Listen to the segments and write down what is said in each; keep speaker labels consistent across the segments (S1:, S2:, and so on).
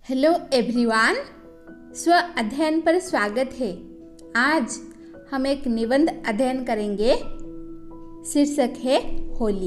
S1: Hello everyone, स्व अध्ययन पर स्वागत है। आज हम एक निबंध अध्ययन करेंगे। शीर्षक है होली।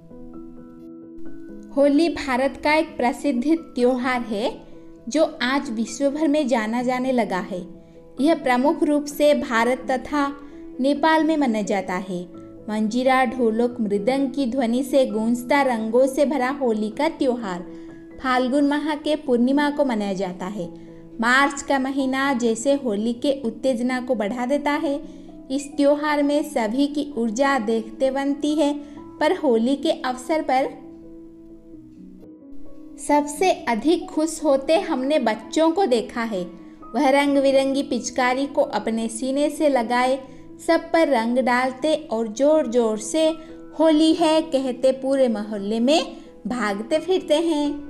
S1: होली भारत का एक प्रसिद्ध त्योहार है जो आज विश्व भर में जाना जाने लगा है। यह प्रमुख रूप से भारत तथा नेपाल में मनाया जाता है। मंजीरा, ढोलक, मृदंग की ध्वनि से गूंजता रंगों से भरा होली का त्योहार फाल्गुन माह के पूर्णिमा को मनाया जाता है। मार्च का महीना जैसे होली के उत्तेजना को बढ़ा देता है। इस त्योहार में सभी की ऊर्जा देखते बनती है, पर होली के अवसर पर सबसे अधिक खुश होते हमने बच्चों को देखा है। वह रंग बिरंगी पिचकारी को अपने सीने से लगाए सब पर रंग डालते और जोर जोर से होली है कहते पूरे मोहल्ले में भागते फिरते हैं।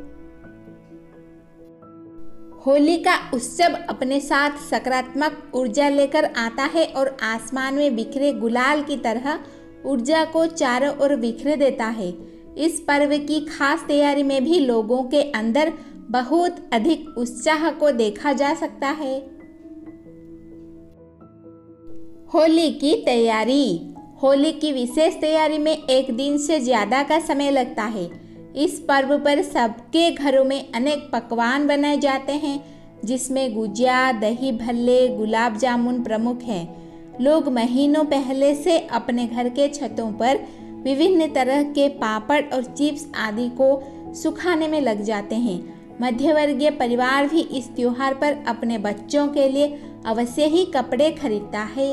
S1: होली का उत्सव अपने साथ सकारात्मक ऊर्जा लेकर आता है और आसमान में बिखरे गुलाल की तरह ऊर्जा को चारों ओर बिखरे देता है। इस पर्व की खास तैयारी में भी लोगों के अंदर बहुत अधिक उत्साह को देखा जा सकता है। होली की तैयारी। होली की विशेष तैयारी में एक दिन से ज़्यादा का समय लगता है। इस पर्व पर सबके घरों में अनेक पकवान बनाए जाते हैं, जिसमें गुजिया, दही भल्ले, गुलाब जामुन प्रमुख हैं। लोग महीनों पहले से अपने घर के छतों पर विभिन्न तरह के पापड़ और चिप्स आदि को सुखाने में लग जाते हैं। मध्यवर्गीय परिवार भी इस त्योहार पर अपने बच्चों के लिए अवश्य ही कपड़े खरीदता है।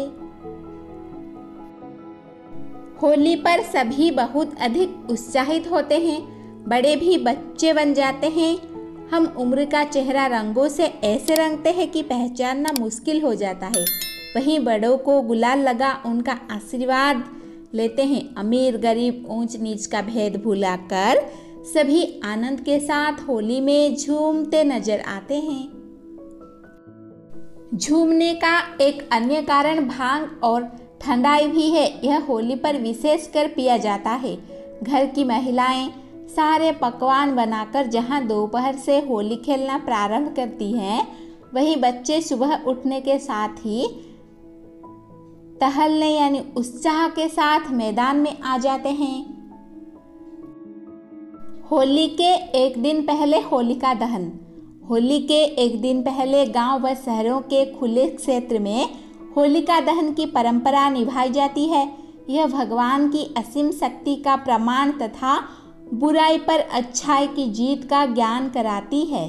S1: होली पर सभी बहुत अधिक उत्साहित होते हैं। बड़े भी बच्चे बन जाते हैं। हम उम्र का चेहरा रंगों से ऐसे रंगते हैं कि पहचानना मुश्किल हो जाता है। वहीं बड़ों को गुलाल लगा उनका आशीर्वाद लेते हैं। अमीर गरीब ऊंच नीच का भेद भुलाकर सभी आनंद के साथ होली में झूमते नजर आते हैं। झूमने का एक अन्य कारण भांग और ठंडाई भी है। यह होली पर विशेषकर पिया जाता है। घर की महिलाएं सारे पकवान बनाकर जहां दोपहर से होली खेलना प्रारंभ करती हैं, वहीं बच्चे सुबह उठने के साथ ही टहलने यानी उत्साह के साथ मैदान में आ जाते हैं। होली के एक दिन पहले होलिका दहन। होली के एक दिन पहले गांव व शहरों के खुले क्षेत्र में होलिका दहन की परंपरा निभाई जाती है। यह भगवान की असीम शक्ति का प्रमाण तथा बुराई पर अच्छाई की जीत का ज्ञान कराती है।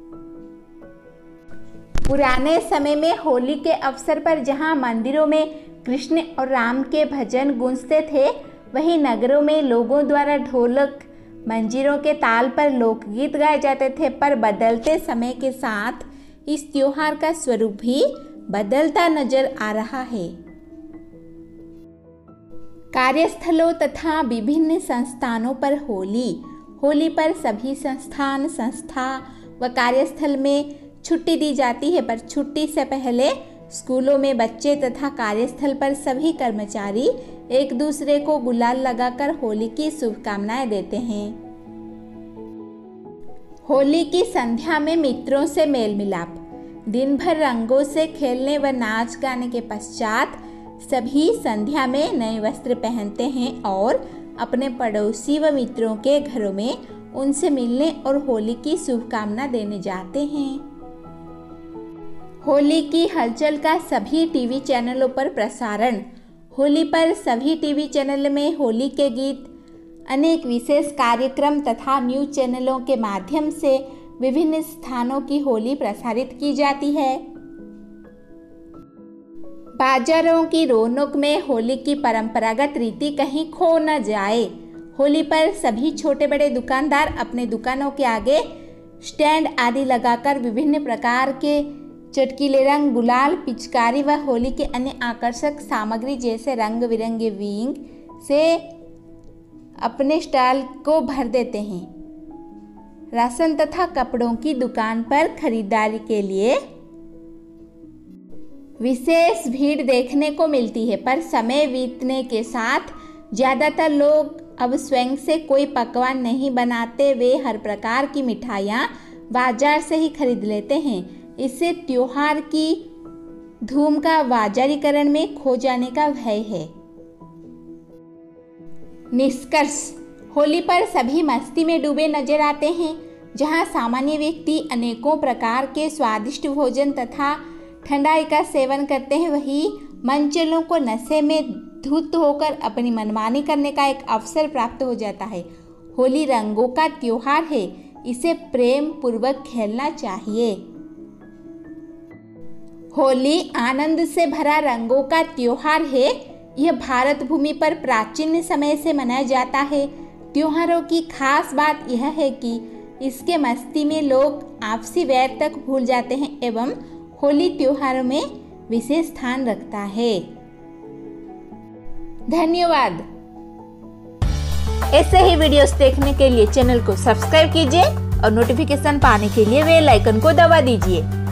S1: पुराने समय में होली के अवसर पर जहां मंदिरों में कृष्ण और राम के भजन गूंजते थे, वहीं नगरों में लोगों द्वारा ढोलक मंजीरों के ताल पर लोकगीत गाए जाते थे। पर बदलते समय के साथ इस त्योहार का स्वरूप भी बदलता नजर आ रहा है। कार्यस्थलों तथा विभिन्न संस्थानों पर होली पर सभी संस्थान, संस्था व कार्यस्थल में छुट्टी दी जाती है। पर छुट्टी से पहले स्कूलों में बच्चे तथा कार्यस्थल पर सभी कर्मचारी एक दूसरे को गुलाल लगाकर होली की शुभकामनाएं देते हैं। होली की संध्या में मित्रों से मेल मिलाप। दिन भर रंगों से खेलने व नाच गाने के पश्चात सभी संध्या में नए वस्त्र पहनते हैं और अपने पड़ोसी व मित्रों के घरों में उनसे मिलने और होली की शुभकामना देने जाते हैं। होली की हलचल का सभी टीवी चैनलों पर प्रसारण। होली पर सभी टीवी चैनल में होली के गीत, अनेक विशेष कार्यक्रम तथा न्यूज चैनलों के माध्यम से विभिन्न स्थानों की होली प्रसारित की जाती है। बाजारों की रौनक में होली की परंपरागत रीति कहीं खो न जाए। होली पर सभी छोटे बड़े दुकानदार अपने दुकानों के आगे स्टैंड आदि लगाकर विभिन्न प्रकार के चटकीले रंग, गुलाल, पिचकारी व होली के अन्य आकर्षक सामग्री जैसे रंग बिरंगे विंग से अपने स्टॉल को भर देते हैं। राशन तथा कपड़ों की दुकान पर खरीदारी के लिए विशेष भीड़ देखने को मिलती है। पर समय बीतने के साथ ज़्यादातर लोग अब स्वयं से कोई पकवान नहीं बनाते। वे हर प्रकार की मिठाइयाँ बाजार से ही खरीद लेते हैं। इससे त्योहार की धूम का बाजारीकरण में खो जाने का भय है। निष्कर्ष, होली पर सभी मस्ती में डूबे नजर आते हैं। जहां सामान्य व्यक्ति अनेकों प्रकार के स्वादिष्ट भोजन तथा ठंडाई का सेवन करते हैं, वहीं मनचलों को नशे में धुत होकर अपनी मनमानी करने का एक अवसर प्राप्त हो जाता है। होली रंगों का त्योहार है, इसे प्रेम पूर्वक खेलना चाहिए। होली आनंद से भरा रंगों का त्योहार है। यह भारत भूमि पर प्राचीन समय से मनाया जाता है। त्योहारों की खास बात यह है कि इसके मस्ती में लोग आपसी वैर तक भूल जाते हैं एवं होली त्योहारों में विशेष स्थान रखता है। धन्यवाद। ऐसे ही वीडियोस देखने के लिए चैनल को सब्सक्राइब कीजिए और नोटिफिकेशन पाने के लिए बेल आइकन को दबा दीजिए।